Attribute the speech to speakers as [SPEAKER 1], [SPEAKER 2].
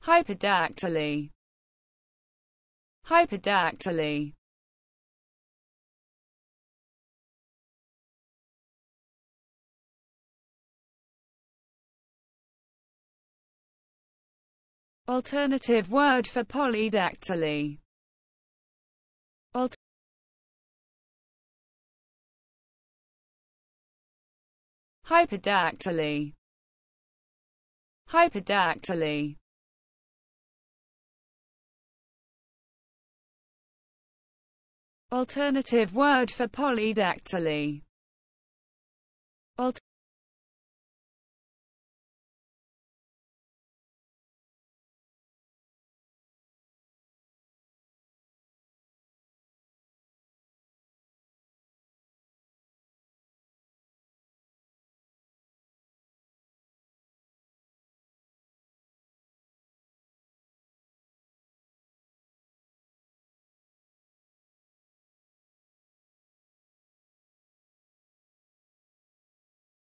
[SPEAKER 1] Hyperdactyly. Hyperdactyly. Alternative word for polydactyly. Hyperdactyly. Hyperdactyly. Alternative word for polydactyly.